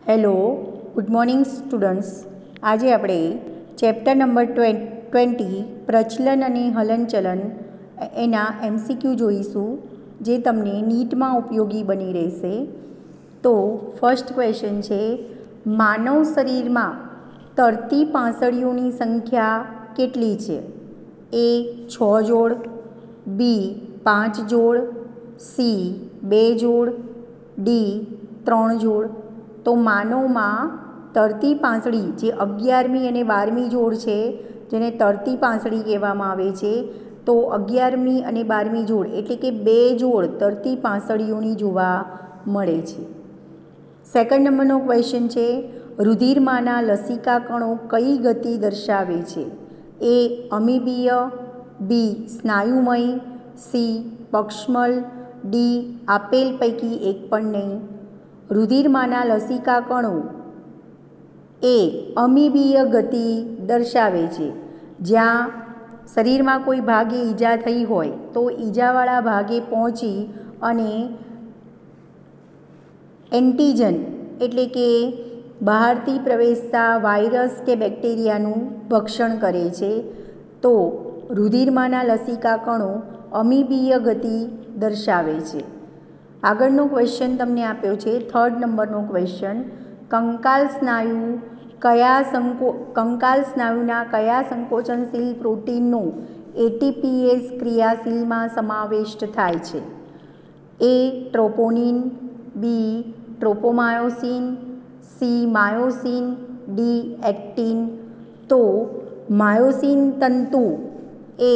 Hello, good morning students. આજે આપણે chapter number 20 પ્રચલન અને હલનચલન એના MCQ જોઈશું, જે તમને નીટમાં ઉપયોગી બની રહેશે. તો ફર્સ્ટ ક્વેશ્ચન છે, માનવ શરીરમાં તરતી પાંસળીઓની સંખ્યા કેટલી છે? A 6 જોડ, B 5 જોડ, C 2 જોડ, D 3 જોડ. તો માનવમાં તરતી પાંસળી જે 11મી અને 12મી જોડ છે, જેને તરતી પાંસળી કહેવામાં આવે છે, તો 11મી અને 12મી જોડ એટલે કે 2 જોડ તરતી પાંસળીઓની જોવા મળે છે. સેકન્ડ નંબરનો ક્વેશ્ચન છે, રુધિરમાંના લસિકા કણો કઈ ગતિ દર્શાવે છે? A અમીબીય, B સ્નાયુમય, C પક્ષમલ, D આપેલ પૈકી એક પણ નહીં. રુધિરમાંના લસિકા કણો એ અમીબીય ગતિ દર્શાવે છે. જ્યાં શરીરમાં કોઈ ભાગે ઈજા થઈ હોય તો ઈજાવાળા ભાગે પહોંચી અને એન્ટીજન એટલે કે બહારથી પ્રવેશતા વાયરસ કે બેક્ટેરિયાનું ભક્ષણ કરે છે. તો રુધિરમાંના લસિકા કણો અમીબીય ગતિ દર્શાવે છે. આગળનો ક્વેશ્ચન તમને આપ્યો છે, થર્ડ નંબરનો ક્વેશ્ચન, કંકાલ સ્નાયુના કયા સંકોચનશીલ પ્રોટીનનો ATPase ક્રિયાશીલમાં સમાવેશ થાય છે? A troponin, B tropomyosin, C myosin, D actin. તો માયોસિન તંતુ એ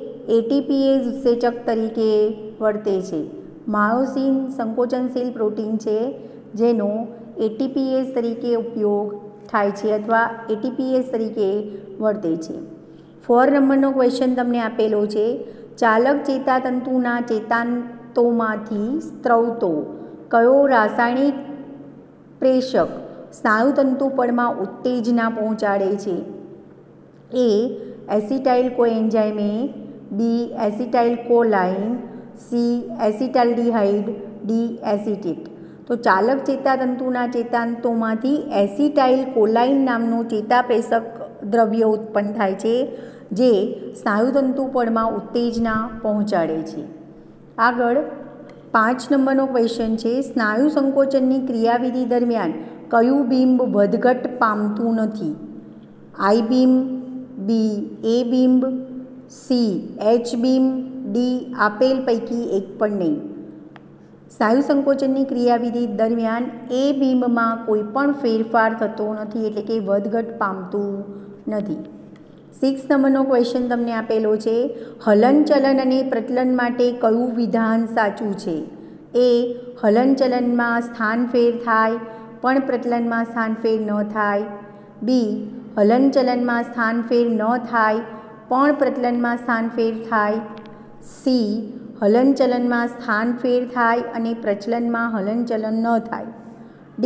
ATPase ઉત્સેચક તરીકે વર્તે છે. માયોસિન સંકોચનશીલ પ્રોટીન છે, જેનો ATPase તરીકે ઉપયોગ થાય છે અથવા ATPase તરીકે વર્તે છે. 4 નંબરનો ક્વેશ્ચન તમને આપેલો છે, ચાલક ચેતાતંતુના ચેતાંતોમાંથી સ્ત્રવતો કયો રાસાયણિક પ્રેષક સ્નાયુતંતુ પડમાં ઉત્તેજના પહોંચાડે છે? A acetyl coenzyme A, B acetylcholine, C acetaldehyde, D acetate. તો ચાલક ચેતાતંતુના ચેતાંતોમાંથી એસિટાઇલ કોલાઇન નામનું ચેતાપ્રેષક દ્રવ્ય ઉત્પન્ન થાય છે, જે સ્નાયુતંતુ પડમાં ઉત્તેજના પહોંચાડે છે. આગળ 5 નંબરનો ક્વેશ્ચન છે, સ્નાયુ સંકોચનની ક્રિયાવિધિ દરમિયાન કયું બિંબ વધઘટ પામતું નથી? આઈ બિંબ, B એ બિંબ, C H બિંબ, D આપેલ પૈકી એક પણ નહીં. સ્નાયુ સંકોચનની ક્રિયાવિધિ દરમિયાન એ બિંબમાં કોઈ પણ ફેરફાર થતો નથી, એટલે કે વધઘટ પામતું નથી. 6 નંબરનો ક્વેશ્ચન તમને આપેલો છે, હલનચલન અને પ્રચલન માટે કયું વિધાન સાચું છે? A હલનચલનમાં સ્થાનફેર થાય પણ પ્રચલનમાં સ્થાનફેર ન થાય, B હલનચલનમાં સ્થાનફેર ન થાય પણ પ્રચલનમાં સ્થાનફેર થાય, C હલનચલનમાં સ્થાનફેર થાય અને પ્રચલનમાં હલનચલન ન થાય, D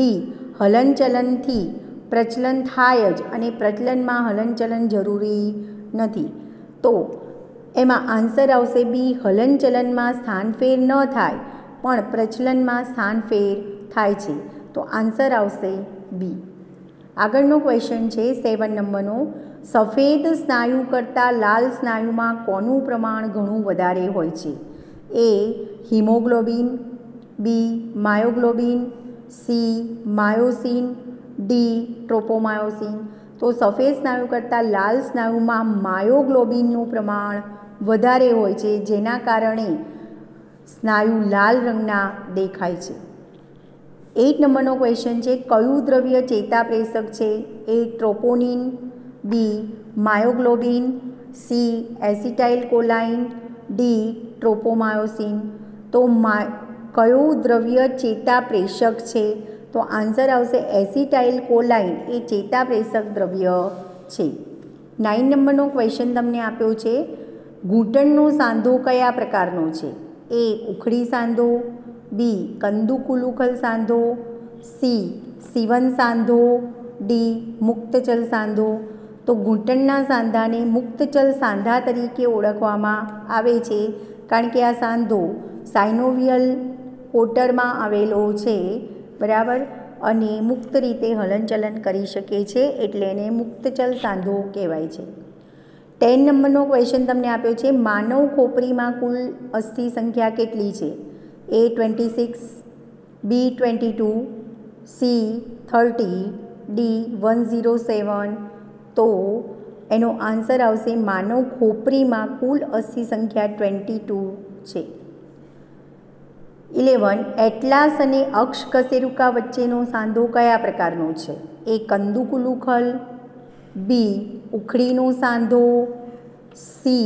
હલનચલનથી પ્રચલન થાય જ અને પ્રચલનમાં હલનચલન જરૂરી નથી. તો એમાં આન્સર આવશે B હલનચલનમાં સ્થાનફેર ન થાય પણ પ્રચલનમાં સ્થાનફેર થાય છે. તો આન્સર આવશે B. આગળનો ક્વેશ્ચન છે 7 નંબરનો, સફેદ સ્નાયુ કરતાં લાલ સ્નાયુમાં કોનું પ્રમાણ ઘણું વધારે હોય છે? A haemoglobin, B myoglobin, C myosin, D tropomyosin. તો સફેદ સ્નાયુ કરતાં લાલ સ્નાયુમાં માયોગ્લોબિનનું પ્રમાણ વધારે હોય છે, જેના કારણે સ્નાયુ લાલ રંગના દેખાય છે. 8 નંબરનો ક્વેશ્ચન છે, કયું દ્રવ્ય ચેતાપ્રેષક છે? A troponin, B myoglobin, C acetylcholine, D tropomyosin. તો કયું દ્રવ્ય ચેતાપ્રેષક છે? તો આન્સર આવશે એસિટાઇલ કોલાઇન એ ચેતાપ્રેષક દ્રવ્ય છે. 9 નંબરનો ક્વેશ્ચન તમને આપ્યો છે, ઘૂંટણનો સાંધો કયા પ્રકારનો છે? A ઉખડી સાંધો, B કંદુકુલુકલ સાંધો, C સીવન સાંધો, D મુક્તચલ સાંધો. તો ઘૂંટણના સાંધાને મુક્તચલ સાંધા તરીકે ઓળખવામાં આવે છે, કારણ કે આ સાંધો સાયનોવિયલ કોટરમાં આવેલો છે, બરાબર, અને મુક્ત રીતે હલનચલન કરી શકે છે, એટલે એને મુક્તચલ સાંધો કહેવાય છે. 10 નંબરનો ક્વેશ્ચન તમને આપ્યો છે, માનવ ખોપરીમાં કુલ અસ્થિ સંખ્યા કેટલી છે? A 26, B 22, C 30, D 107. તો એનો આન્સર આવશે માનવ ખોપરીમાં કુલ અસ્થિ સંખ્યા 22 છે. 11 એટલાસ અને અક્ષ કશેરુકા વચ્ચેનો સાંધો કયા પ્રકારનો છે? A કંદુકુલુખલ, B ઉખડીનો સાંધો, C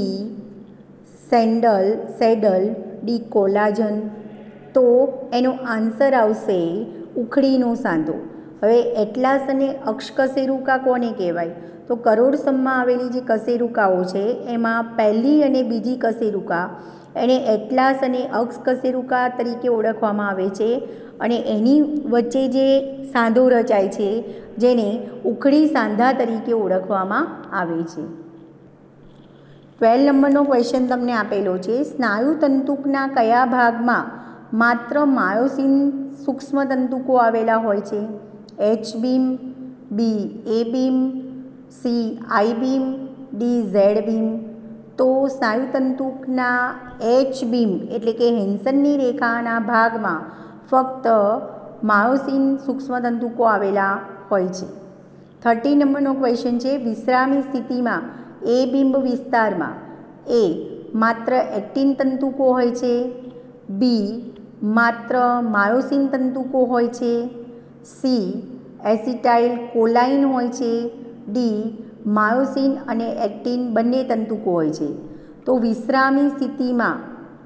સેડલ, D કોલાજન. તો એનો આન્સર આવશે ઉખડીનો સાંધો. હવે એટલાસ અને અક્ષ કશેરુકા કોને કહેવાય? તો કરોડસમમાં આવેલી જે કશેરુકાઓ છે એમાં પહેલી અને બીજી કશેરુકા એને એટલાસ અને અક્ષ કશેરુકા તરીકે ઓળખવામાં આવે છે, અને એની વચ્ચે જે સાંધો રચાય છે જેને ઉખડી સાંધા તરીકે ઓળખવામાં આવે છે. 12 નંબરનો ક્વેશ્ચન તમને આપેલો છે, સ્નાયુતંતુકના કયા ભાગમાં માત્ર માયોસિન સૂક્ષ્મ તંતુકો આવેલા હોય છે? H beam, B A beam, C I beam, D Z beam. તો સ્નાયુતંતુકના H બીમ એટલે કે હેન્સનની રેખાના ભાગમાં ફક્ત માયોસિન સૂક્ષ્મતંતુકો આવેલા હોય છે. 30 નંબરનો ક્વેશ્ચન છે, વિશ્રામી સ્થિતિમાં A બિંબ વિસ્તારમાં A માત્ર એક્ટિન તંતુકો હોય છે, B માત્ર માયોસિન તંતુકો હોય છે, C એસિટાઇલ કોલાઇન હોય છે, D માયોસિન અને એક્ટિન બંને તંતુકો હોય છે. તો વિશ્રામી સ્થિતિમાં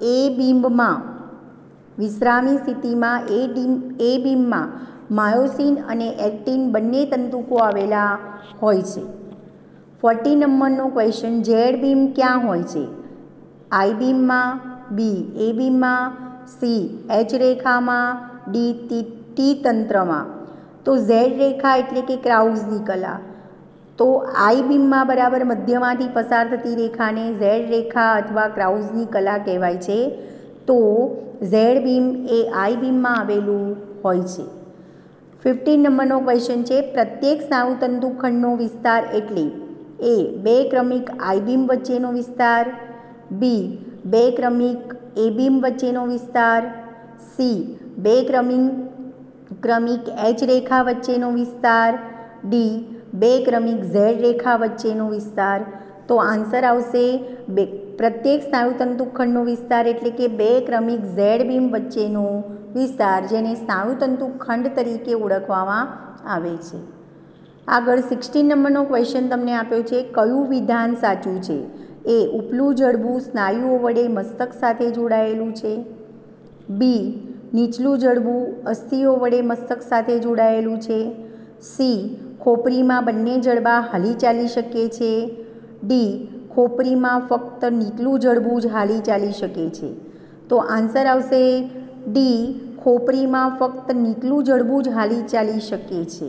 A બીમમાં માયોસિન અને એક્ટિન બંને તંતુકો આવેલા હોય છે. 40 નંબરનો ક્વેશ્ચન, ઝેડ બીમ ક્યાં હોય છે? I બીમમાં, B A બીમમાં, C H રેખામાં, D T તંત્રમાં. તો ઝેડ રેખા એટલે કે ક્રાઉઝની કલા. તો I બીમમાં બરાબર મધ્યમાંથી પસાર થતી રેખાને ઝેડ રેખા અથવા ક્રાઉઝની કલા કહેવાય છે. તો ઝેડ બીમ એ I બીમમાં આવેલું હોય છે. 15 નંબરનો ક્વેશ્ચન છે, પ્રત્યેક સ્નાયુતંતુ ખંડનો વિસ્તાર એટલે A 2 ક્રમિક I બીમ વચ્ચેનો વિસ્તાર, B 2 ક્રમિક A બીમ વચ્ચેનો વિસ્તાર, C 2 ક્રમિક H રેખા વચ્ચેનો વિસ્તાર, D 2 ક્રમિક Z રેખા વચ્ચેનો વિસ્તાર. તો આન્સર આવશે પ્રત્યેક સ્નાયુતંતુ ખંડનો વિસ્તાર એટલે કે 2 ક્રમિક Z બીમ વચ્ચેનો વિસ્તાર, જેને સ્નાયુતંતુ ખંડ તરીકે ઓળખવામાં આવે છે. આગળ 16 નંબરનો ક્વેશ્ચન તમને આપ્યો છે, કયું વિધાન સાચું છે? A ઉપલું જડબું સ્નાયુઓ વડે મસ્તક સાથે જોડાયેલું છે, B નીચલું જડબું અસ્થિઓ વડે મસ્તક સાથે જોડાયેલું છે, C ખોપરીમાં બંને જડબા હાલી ચાલી શકે છે, D ખોપરીમાં ફક્ત નીચલું જડબું જ હાલી ચાલી શકે છે. તો આન્સર આવશે D ખોપરીમાં ફક્ત નીચલું જડબું જ હાલી ચાલી શકે છે.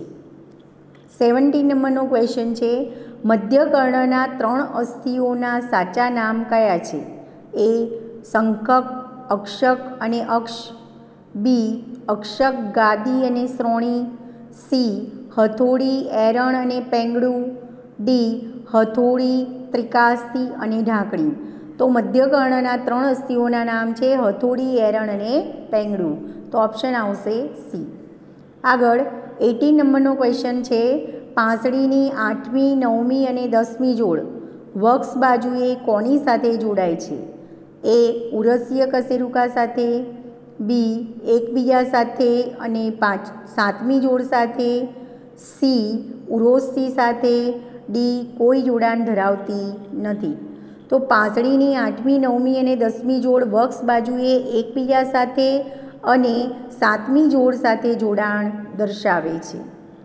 17 નંબરનો ક્વેશ્ચન છે, મધ્યકર્ણના 3 અસ્થિઓના સાચા નામ કયા છે? A શંખક, અક્ષક અને અક્ષ, B અક્ષક, ગાદી અને શ્રોણી, C હથોડી, એરણ અને પેંગડું, D હથોડી, ત્રિકાસ્થિ અને ઢાંકણી. તો મધ્યકર્ણના 3 અસ્થિઓના નામ છે હથોડી, એરણ અને પેંગડું. તો ઓપ્શન આવશે C. આગળ 18 નંબરનો ક્વેશ્ચન છે, પાંસળીની 8મી, 9મી અને 10મી જોડ વક્ષ બાજુએ કોની સાથે જોડાય છે? A ઉરસીય કશેરુકા સાથે, B એકબીજા સાથે અને 7મી જોડ સાથે, C ઉરોસ્થિ સાથે, D કોઈ જોડાણ ધરાવતી નથી. તો પાંસળીની 8મી, 9મી અને 10મી જોડ વક્ષ બાજુએ એકબીજા સાથે અને 7મી જોડ સાથે જોડાણ દર્શાવે છે.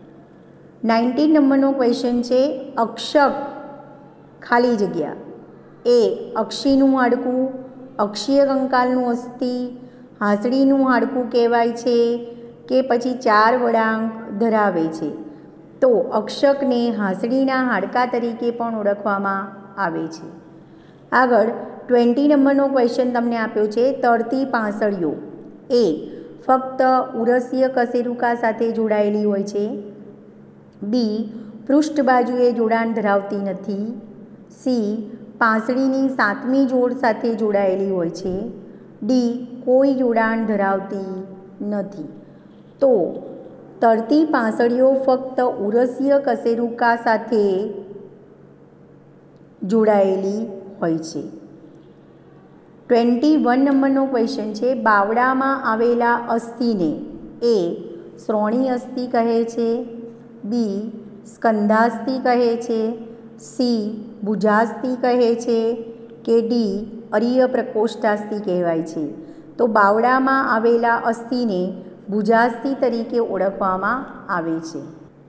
19 નંબરનો ક્વેશ્ચન છે, અક્ષક ખાલી જગ્યા A અક્ષીનું હાડકું, અક્ષીય કંકાલનું અસ્થિ, હાંસડીનું હાડકું કહેવાય છે કે પછી 4 વળાંક ધરાવે છે? તો અક્ષકને હાંસડીના હાડકા તરીકે પણ ઓળખવામાં આવે છે. આગળ 20 નંબરનો ક્વેશ્ચન તમને આપ્યો છે, તરતી પાંસળીઓ A ફક્ત ઉરસીય કશેરુકા સાથે જોડાયેલી હોય છે, બી પૃષ્ઠ બાજુએ જોડાણ ધરાવતી નથી, સી પાંસળીની 7મી જોડ સાથે જોડાયેલી હોય છે, ડી કોઈ જોડાણ ધરાવતી નથી. તો તરતી પાંસળીઓ ફક્ત ઉરસીય કશેરુકા સાથે જોડાયેલી હોય છે. 21 નંબરનો ક્વેશ્ચન છે, બાવડામાં આવેલા અસ્થિને એ શ્રોણી અસ્થિ કહે છે, બી સ્કંધાસ્થિ કહે છે, સી ભુજાસ્થિ કહે છે કે ડી અરિય પ્રકોષ્ઠાસ્થિ કહેવાય છે. તો બાવડામાં આવેલા અસ્થિને ભુજાસ્થિ તરીકે ઓળખવામાં આવે છે.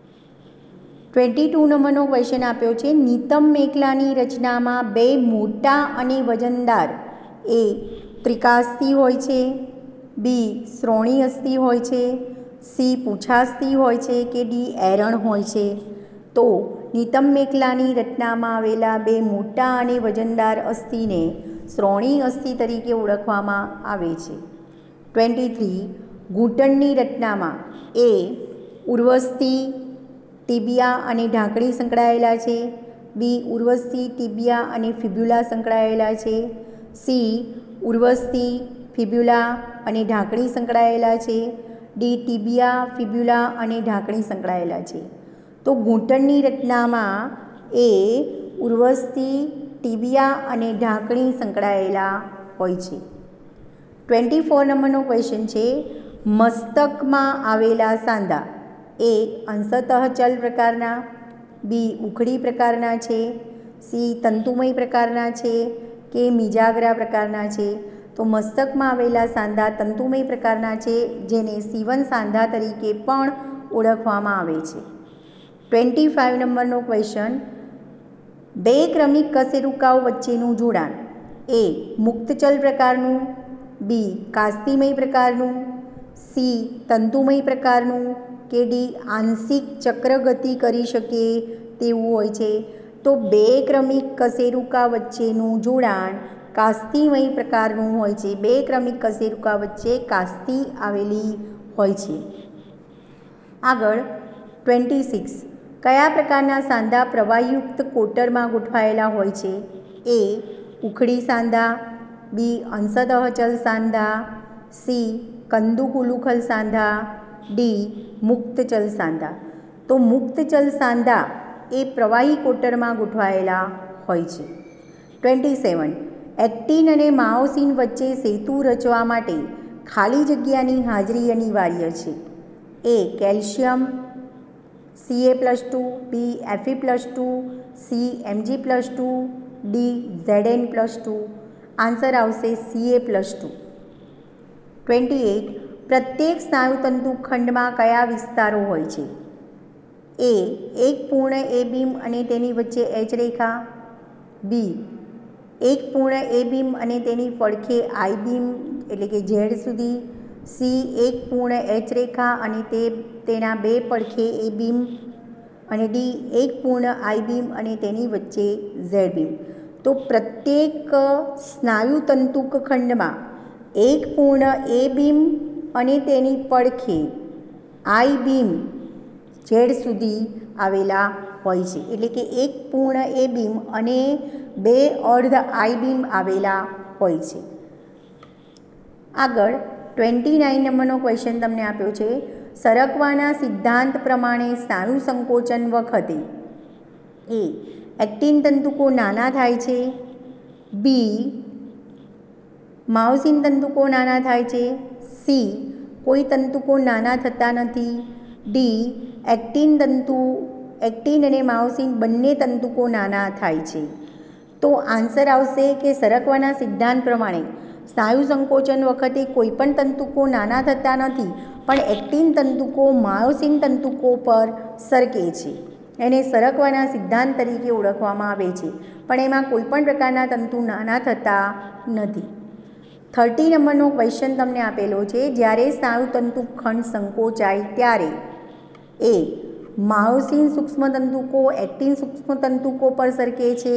22 નંબરનો ક્વેશ્ચન આપ્યો છે, નિતંબ મેખલાની રચનામાં બે મોટા અને વજનદાર એ ત્રિકાસ્થિ હોય છે, બી શ્રોણી અસ્થિ હોય છે, સી પૂંછાસ્થિ હોય છે કે ડી એરણ હોય છે. તો નિતંબ મેખલાની રચનામાં આવેલા બે મોટા અને વજનદાર અસ્થિને શ્રોણી અસ્થિ તરીકે ઓળખવામાં આવે છે. 23 ઘૂંટણની રચનામાં એ ઉર્વસ્થિ, ટીબિયા અને ઢાંકણી સંકળાયેલા છે, બી ઉર્વસ્થિ, ટીબિયા અને ફિબ્યુલા સંકળાયેલા છે, સી ઉર્વસ્થિ, ફિબ્યુલા અને ઢાંકણી સંકળાયેલા છે, ડી ટીબિયા, ફિબ્યુલા અને ઢાંકણી સંકળાયેલા છે. તો ઘૂંટણની રચનામાં એ ઉર્વસ્થિ, ટીબિયા અને ઢાંકણી સંકળાયેલા હોય છે. 24 નંબરનો ક્વેશ્ચન છે, મસ્તકમાં આવેલા સાંધા એ અંશતઃ ચલ પ્રકારના, બી ઉખડી પ્રકારના છે, સી તંતુમય પ્રકારના છે કે મિજાગરા પ્રકારના છે. તો મસ્તકમાં આવેલા સાંધા તંતુમય પ્રકારના છે, જેને સીવન સાંધા તરીકે પણ ઓળખવામાં આવે છે. 25 નંબરનો ક્વેશ્ચન, બે ક્રમિક કશેરુકાઓ વચ્ચેનું જોડાણ એ મુક્તચલ પ્રકારનું, બી કાસ્તિમય પ્રકારનું, સી તંતુમય પ્રકારનું કે ડી આંશિક ચક્ર ગતિ કરી શકે તેવું હોય છે. તો બે ક્રમિક કશેરુકા વચ્ચેનું જોડાણ કાસ્તિમય પ્રકારનું હોય છે. બે ક્રમિક કશેરુકા વચ્ચે કાસ્તિ આવેલી હોય છે. આગળ 26 કયા પ્રકારના સાંધા પ્રવાહયુક્ત કોટરમાં ગોઠવાયેલા હોય છે? એ ઉખડી સાંધા, બી અંશતઃ ચલ સાંધા, સી કંદુકુલુખલ સાંધા, ડી મુક્તચલ સાંધા. તો મુક્તચલ સાંધા એ પ્રવાહી કોટરમાં ગોઠવાયેલા હોય છે. 27 એક્ટિન અને માયોસિન વચ્ચે સેતુ રચવા માટે ખાલી જગ્યાની હાજરી અનિવાર્ય છે. A calcium Ca+2, B Fe+2, C Mg+2, D Zn+2. Answer આવશે Ca+2. 28 પ્રત્યેક સ્નાયુતંતુ ખંડમાં કયા વિસ્તારો હોય છે? એ એક પૂર્ણ એ બીમ અને તેની વચ્ચે એચ રેખા, બી એક પૂર્ણ એ બીમ અને તેની પડખે આઈ બીમ એટલે કે ઝેડ સુધી, સી એક પૂર્ણ એચ રેખા અને તેના બે પડખે એ બીમ, અને ડી એક પૂર્ણ આઈ બીમ અને તેની વચ્ચે ઝેડ બીમ. તો પ્રત્યેક સ્નાયુતંતુક ખંડમાં એક પૂર્ણ એ બીમ અને તેની પડખે આઈ બીમ ઝેડ સુધી આવેલા હોય છે. એટલે કે એક પૂર્ણ એ બીમ અને બે અર્ધ આઈ બીમ આવેલા હોય છે. આગળ 29 નંબરનો ક્વેશ્ચન તમને આપ્યો છે, સરકવાના સિદ્ધાંત પ્રમાણે સ્નાયુ સંકોચન વખતે એ એક્ટિન તંતુકો નાના થાય છે, બી માયોસિન તંતુકો નાના થાય છે, સી કોઈ તંતુકો નાના થતા નથી, ડી એક્ટિન અને માયોસિન બંને તંતુકો નાના થાય છે. તો આન્સર આવશે કે સરકવાના સિદ્ધાંત પ્રમાણે સ્નાયુ સંકોચન વખતે કોઈપણ તંતુકો નાના થતા નથી, પણ એક્ટિન તંતુકો માયોસિન તંતુકો પર સરકે છે. એને સરકવાના સિદ્ધાંત તરીકે ઓળખવામાં આવે છે, પણ એમાં કોઈપણ પ્રકારના તંતુ નાના થતા નથી. 30 નંબરનો ક્વેશ્ચન તમને આપેલો છે, જ્યારે સ્નાયુતંતુ ખંડ સંકોચાય ત્યારે એ માયોસિન સૂક્ષ્મતંતુકો એક્ટિન સૂક્ષ્મતંતુકો પર સરકે છે,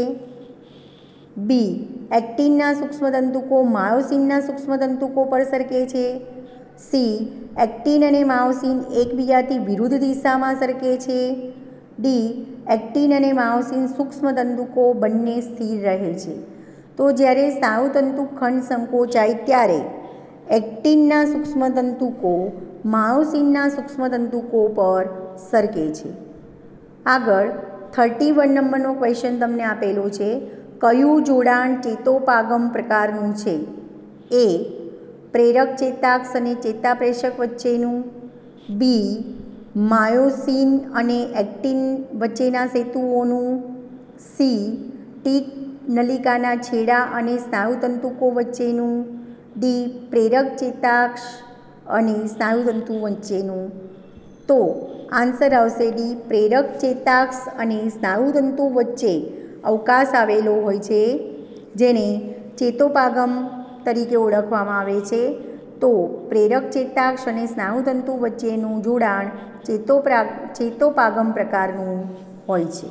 બી એક્ટિનના સૂક્ષ્મતંતુકો માયોસિનના સૂક્ષ્મતંતુકો પર સરકે છે, સી એક્ટિન અને માયોસિન એકબીજાથી વિરુદ્ધ દિશામાં સરકે છે. ડી એક્ટિન અને માયોસિન સૂક્ષ્મતંતુકો બંને સ્થિર રહે છે. તો જ્યારે સ્નાયુતંતુ ખંડ સંકોચાય ત્યારે એક્ટિનના સૂક્ષ્મતંતુકો માયોસિનના સૂક્ષ્મતંતુકો પર સરકે છે. આગળ 31 નંબરનો ક્વેશ્ચન તમને આપેલો છે. કયું જોડાણ ચેતોપાગમ પ્રકારનું છે? એ પ્રેરક ચેતાક્ષ અને ચેતાપ્રેષક વચ્ચેનું, બી માયોસિન અને એક્ટિન વચ્ચેના સેતુઓનું, સી ટી નલિકાના છેડા અને સ્નાયુતંતુકો વચ્ચેનું, ડી પ્રેરક ચેતાક્ષ અને સ્નાયુતંતુ વચ્ચેનું. તો આન્સર આવશે ડી પ્રેરક ચેતાક્ષ અને સ્નાયુતંતુ વચ્ચે અવકાશ આવેલો હોય છે, જેને ચેતોપાગમ તરીકે ઓળખવામાં આવે છે. તો પ્રેરક ચેતાક્ષ અને સ્નાયુતંતુ વચ્ચેનું જોડાણ ચેતોપાગમ પ્રકારનું હોય છે.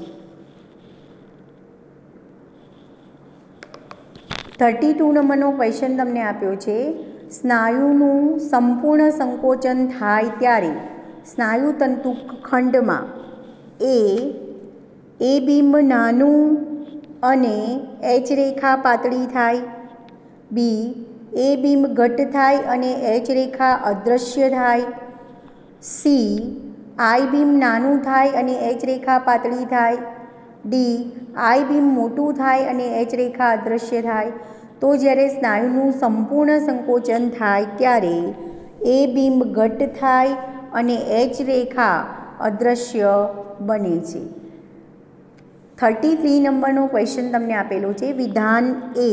32 નંબરનો ક્વેશ્ચન તમને આપ્યો છે. સ્નાયુનું સંપૂર્ણ સંકોચન થાય ત્યારે સ્નાયુતંતુ ખંડમાં એ બિંબ નાનું અને એચ રેખા પાતળી થાય, બી એ બિંબ ઘટ્ટ થાય અને એચ રેખા અદૃશ્ય થાય, સી આઈ બિંબ નાનું થાય અને એચ રેખા પાતળી થાય, ડી આઈ બિંબ મોટું થાય અને એચ રેખા અદૃશ્ય થાય. તો જ્યારે સ્નાયુનું સંપૂર્ણ સંકોચન થાય ત્યારે એ બિંબ ઘટ્ટ થાય અને એચ રેખા અદૃશ્ય બને છે. 33 નંબરનો ક્વેશ્ચન તમને આપેલો છે. વિધાન એ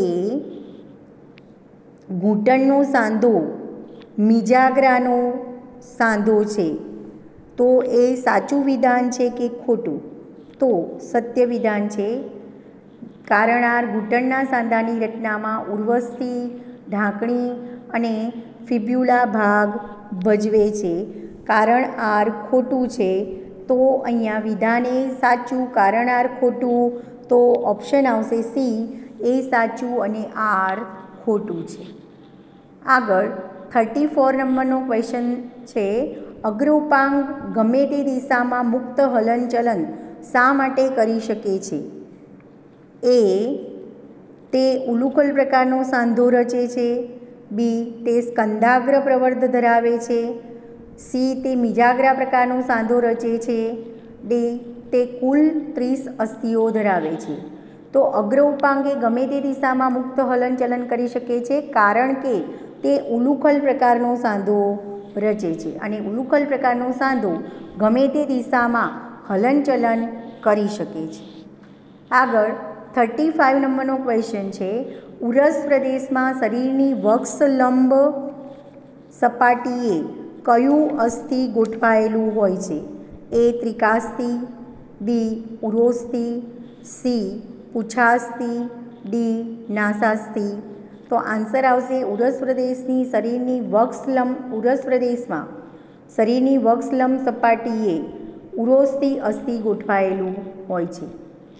ઘૂંટણનો સાંધો મિજાગ્રાનો સાંધો છે. તો એ સાચું વિધાન છે કે ખોટું? તો સત્ય વિધાન છે. કારણ આર ઘૂંટણના સાંધાની રચનામાં ઉર્વસ્થિ, ઢાંકણી અને ફિબ્યુલા ભાગ ભજવે છે. કારણ આર ખોટું છે. તો અહીંયા વિધાન એ સાચું, કારણ આર ખોટું. તો ઓપ્શન આવશે સી એ સાચું અને આર ખોટું છે. આગળ 34 નંબરનો ક્વેશ્ચન છે. અગ્રોપાંગ ગમે તે દિશામાં મુક્ત હલનચલન શા માટે કરી શકે છે? એ તે ઉલુકલ પ્રકારનો સાંધો રચે છે, બી તે સ્કંધાગ્ર પ્રવર્ધ ધરાવે છે, સી તે મિજાગ્રા પ્રકારનો સાંધો રચે છે, ડી તે કુલ 30 અસ્થિઓ ધરાવે છે. તો અગ્ર ઉપાંગે ગમે તે દિશામાં મુક્ત હલનચલન કરી શકે છે, કારણ કે તે ઉલુકલ પ્રકારનો સાંધો રચે છે અને ઉલુકલ પ્રકારનો સાંધો ગમે તે દિશામાં હલનચલન કરી શકે છે. આગળ 35 નંબરનો ક્વેશ્ચન છે. ઉરસ પ્રદેશમાં શરીરની વક્ષલંબ સપાટીએ કયું અસ્થિ ગોઠવાયેલું હોય છે? એ ત્રિકાસ્થિ, બી ઉરોસ્થિ, સી પૂંછાસ્થિ, ડી નાસાસ્થિ. તો આન્સર આવશે ઉરસ પ્રદેશની ઉરસ પ્રદેશમાં શરીરની વક્ષલંબ સપાટીએ ઉરોસ્થિ અસ્થિ ગોઠવાયેલું હોય છે.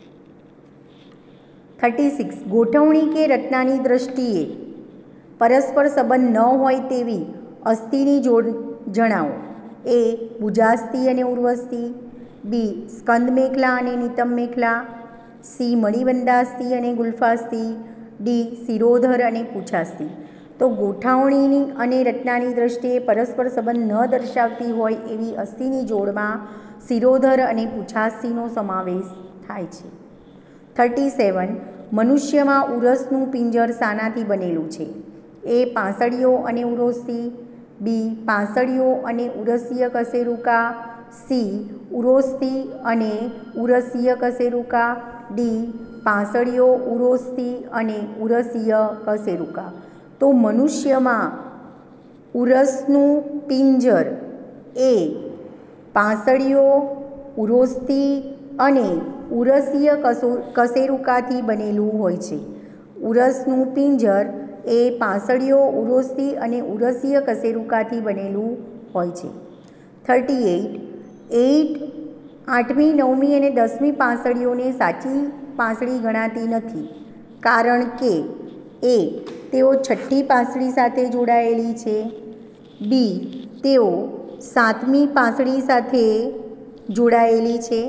36 ગોઠવણી કે રચનાની દ્રષ્ટિએ પરસ્પર સંબંધ ન હોય તેવી અસ્થિની જોડ જણાવો. એ ભુજાસ્થિ અને ઉર્વસ્થિ, બી સ્કંદ મેખલા અને નિતંબ મેખલા, સી મણિબંધાસ્થિ અને ગુલ્ફાસ્થિ, ડી શિરોધર અને પૂંછાસ્થિ. તો ગોઠવણીની અને રચનાની દ્રષ્ટિએ પરસ્પર સંબંધ ન દર્શાવતી હોય એવી અસ્થિની જોડમાં શિરોધર અને પૂંછાસ્થિનો સમાવેશ થાય છે. 37 મનુષ્યમાં ઉરસનું પિંજર શાનાથી બનેલું છે? એ પાંસળીઓ અને ઉરોસ્થિ, બી પાંસળીઓ અને ઉરસીય કશેરુકા, સી ઉરોસ્થિ અને ઉરસીય કશેરુકા, ડી પાંસળીઓ ઉરોસ્થિ અને ઉરસીય કશેરુકા. તો મનુષ્યમાં ઉરસનું પિંજર એ પાંસળીઓ, ઉરોસ્થિ અને ઉરસીય કશેરુકાથી બનેલું હોય છે. ઉરસનું પિંજર એ પાંસળીઓ, ઉરોસ્થિ અને ઉરસીય કશેરુકાથી બનેલું હોય છે. 38 8મી, 9મી અને 10મી પાંસળીઓને સાચી પાંસળી ગણાતી નથી, કારણ કે એ તેઓ છઠ્ઠી પાંસળી સાથે જોડાયેલી છે, બી તેઓ 7મી પાંસળી સાથે જોડાયેલી છે,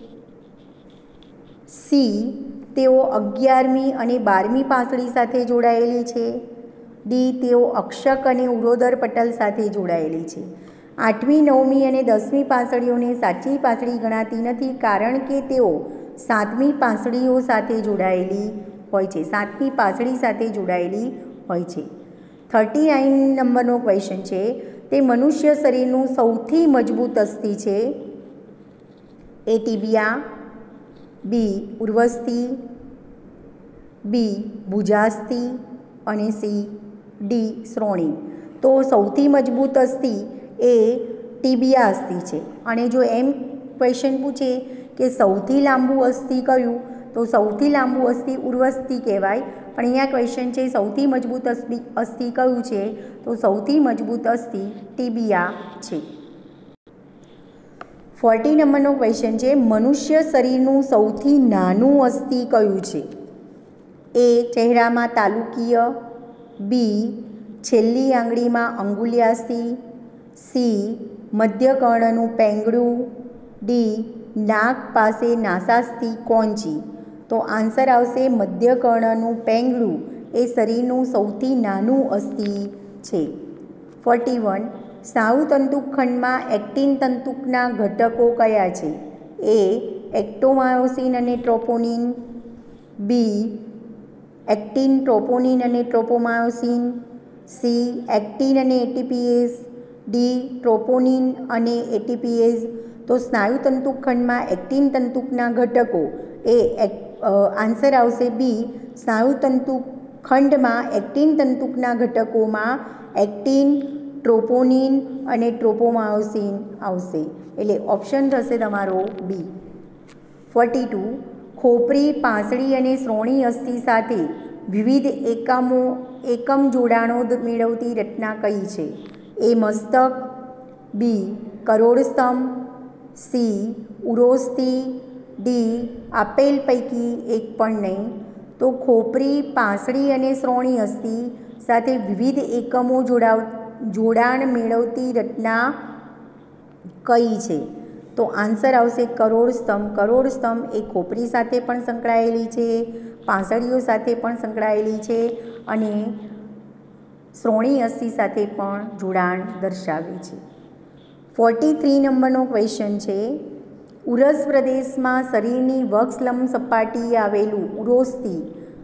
સી તેઓ 11મી અને 12મી પાંસળી સાથે જોડાયેલી છે, ડી તેઓ અક્ષક અને ઉરોદર પટલ સાથે જોડાયેલી છે. 8મી 9મી અને 10મી પાંસળીઓને સાચી પાંસળી ગણાતી નથી કારણ કે તેઓ 7મી પાંસળીઓ સાથે જોડાયેલી હોય છે, 7મી પાંસળી સાથે જોડાયેલી હોય છે. 39 નંબરનો ક્વેશ્ચન છે, તે મનુષ્ય શરીરનું સૌથી મજબૂત અસ્થિ છે. એ ટીબિયા, બી ઉર્વસ્થિ, બી ભુજાસ્થિ અને સી ડી શ્રોણી. તો સૌથી મજબૂત અસ્થિ એ ટીબિયા અસ્થિ છે. અને જો એમ ક્વેશ્ચન પૂછે કે સૌથી લાંબુ અસ્થિ કયું, તો સૌથી લાંબુ અસ્થિ ઉર્વસ્થિ કહેવાય. પણ અહીંયા ક્વેશ્ચન છે સૌથી મજબૂત અસ્થિ કયું છે, તો સૌથી મજબૂત અસ્થિ ટીબિયા છે. 40 નંબરનો ક્વેશ્ચન છે, મનુષ્ય શરીરનું સૌથી નાનું અસ્થિ કયું છે? એ ચહેરામાં તાલુકીય, બી છેલ્લી આંગળીમાં અંગુલ્યાસ્થિ, સી મધ્યકર્ણનું પેંગડું, ડી નાક પાસે નાસાસ્થિ કોંચી. તો આન્સર આવશે મધ્યકર્ણનું પેંગડું એ શરીરનું સૌથી નાનું અસ્થિ છે. 41 સ્નાયુતંતુખંડમાં એક્ટિન તંતુકના ઘટકો કયા છે? એ એક્ટોમાયોસિન અને ટ્રોપોનિન, બી એક્ટિન, ટ્રોપોનિન અને ટ્રોપોમાયોસિન, સી એક્ટિન અને એટીપીએઝ, ડી ટ્રોપોનિન અને એટીપીએઝ. તો સ્નાયુતંતુખંડમાં એક્ટિન તંતુકના ઘટકો એ આન્સર આવશે બી સ્નાયુતંતુખંડમાં એક્ટિન તંતુકના ઘટકોમાં એક્ટિન, ટ્રોપોનિન અને ટ્રોપોમાયોસિન આવશે. એટલે ઓપ્શન થશે તમારો બી. 42 ખોપરી, પાંસળી અને શ્રોણી અસ્થિ સાથે વિવિધ એકમ જોડાણો મેળવતી રચના કઈ છે? એ મસ્તક, બી કરોડસ્તંભ, સી ઉરોસ્થિ, ડી આપેલ પૈકી એક પણ નહીં. તો ખોપરી, પાંસળી અને શ્રોણી અસ્થિ સાથે વિવિધ એકમો જોડાણ મેળવતી રચના કઈ છે? તો આન્સર આવશે કરોડસ્તંભ. કરોડસ્તંભ એ ખોપરી સાથે પણ સંકળાયેલી છે, પાંસળીઓ સાથે પણ સંકળાયેલી છે અને શ્રોણી અસ્થિ સાથે પણ જોડાણ દર્શાવે છે. 43 નંબરનો ક્વેશ્ચન છે, ઉરસ પ્રદેશમાં શરીરની વક્ષલંબ સપાટીએ આવેલું ઉરોસ્થિ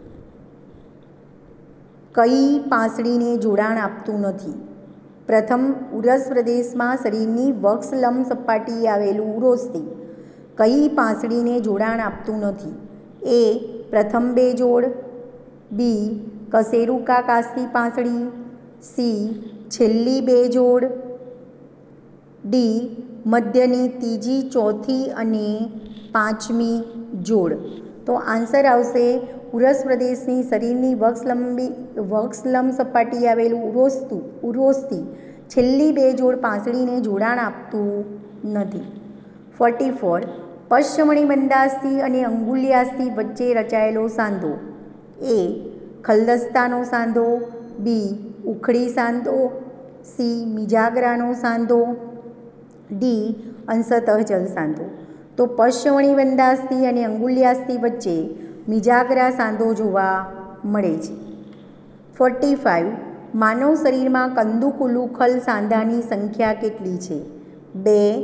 કઈ પાંસળીને જોડાણ આપતું નથી? પ્રથમ, ઉરસ પ્રદેશમાં શરીરની વક્ષલંબ સપાટીએ આવેલું ઉરોસ્થિ કઈ પાંસળીને જોડાણ આપતું નથી? એ પ્રથમ બે જોડ, બી કશેરુકા કાસ્તી પાંસળી, સી છેલ્લી બે જોડ, ડી મધ્યની ત્રીજી, ચોથી અને પાંચમી જોડ. તો આન્સર આવશે ઉરસ પ્રદેશની શરીરની વક્ષલંબ સપાટીએ આવેલું ઉરોસ્થિ છેલ્લી બે જોડ પાંસળીને જોડાણ આપતું નથી. 44 પશ્ચમણીબંધાસ્થિ અને અંગુલ્યાસ્થિ વચ્ચે રચાયેલો સાંધો. એ ખલદસ્તાનો સાંધો, બી ઉખડી સાંધો, સી મિજાગરાનો સાંધો, ડી અંશતઃ સાંધો. તો પશ્ચમણીબંધાસ્થિ અને અંગુલ્યાસ્થિ વચ્ચે મિજાગરા સાંધો જોવા મળે છે. 45 માનવ શરીરમાં કંદુકુલુખલ સાંધાની સંખ્યા કેટલી છે? 2,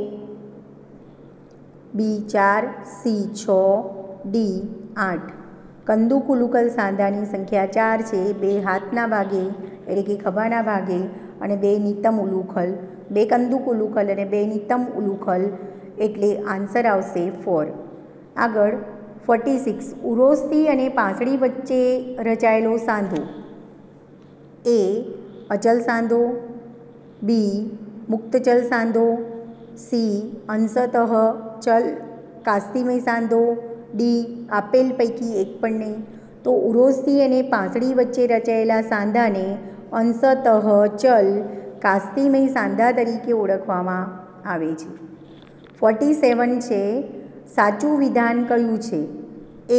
બી 4, સી 6, ડી 8. કંદુકુલુકલ સાંધાની સંખ્યા 4 છે. 2 હાથના ભાગે એટલે કે ખભાના ભાગે અને 2 નિતંબ ઉલુખલ, 2 કંદુકુલુખલ અને 2 નિતંબ ઉલુખલ, એટલે આન્સર આવશે 4. આગળ 46 ઉરોસ્થિ અને પાંસળી વચ્ચે રચાયેલો સાંધો. એ અચલ સાંધો, બી મુક્તચલ સાંધો, સી અંશતઃ ચલ કાસ્તિમય સાંધો, ડી આપેલ પૈકી એક પણ નહીં. તો ઉરોસ્થિ અને પાંસળી વચ્ચે રચાયેલા સાંધાને અંશતઃ ચલ કાસ્તિમય સાંધા તરીકે ઓળખવામાં આવે છે. 47 છે, સાચું વિધાન કયું છે? એ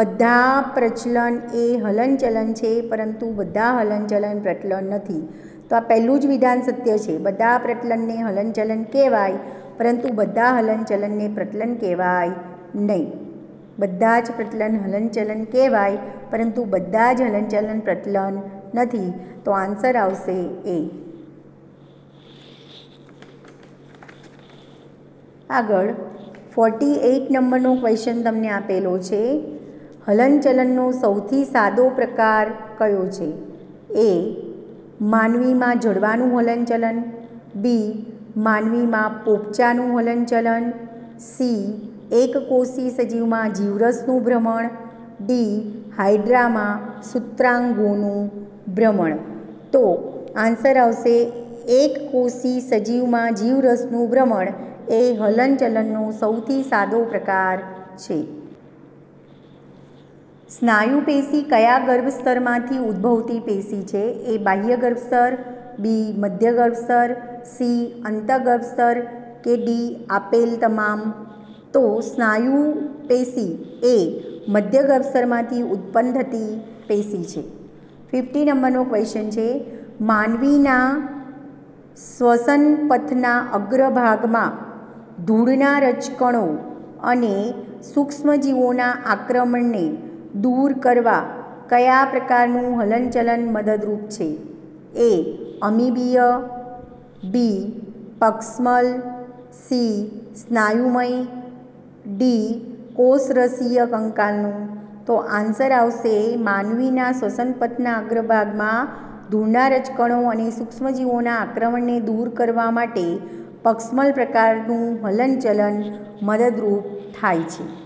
બધા પ્રચલન એ હલનચલન છે પરંતુ બધા હલનચલન પ્રચલન નથી. તો तो आ पहलू ज विधान सत्य है। बधा प्रतलन ने हलनचलन कहेवाय, परंतु बधा हलनचलन ने प्रतलन कहेवाय नहीं। बधा ज प्रतलन हलनचलन कहेवाय, परंतु बधा ज हलनचलन प्रतलन नहीं। तो आंसर आवशे ए। आगळ 48 नंबरनो क्वेश्चन तमने आपेलो छे। हलनचलननो सौथी सादो प्रकार कयो छे? ए मानवी में जड़वानुं हलनचलन, बी मानवी में पोपचानुं हलनचलन, सी एक कोषी सजीव में जीवरसनुं भ्रमण, डी हाइड्रा में सूत्रांगोनुं भ्रमण। तो आंसर आवशे एक कोषी सजीव में जीवरसनुं भ्रमण ए हलनचलननो सौथी सादो प्रकार छे। स्नायु पेशी कया गर्भस्तरमांथी उद्भवती पेशी छे? ए बाह्य गर्भस्तर, बी मध्य गर्भस्तर, सी अंतर्गर्भस्तर के डी आपेल तमाम। तो स्नायु पेशी ए मध्य गर्भस्तरमांथी उत्पन्न थती पेशी छे। 50 नंबरनो क्वेश्चन छे। मानवीना श्वसन पथना अग्रभागमां धूळना रजकणों अने सूक्ष्मजीवोना आक्रमणने दूर करवा कया प्रकारनुं हलनचलन मददरूप छे? ए अमीबीय, बी पक्ष्मल, सी स्नायुमय, डी कोषरसीय कंकालनुं। तो आंसर आवशे मानवीना श्वसनपथना अग्रभागमां धूळना रजकणों अने सूक्ष्मजीवोना आक्रमणने दूर करवा माटे पक्ष्मल प्रकारनुं हलनचलन मददरूप थाय छे।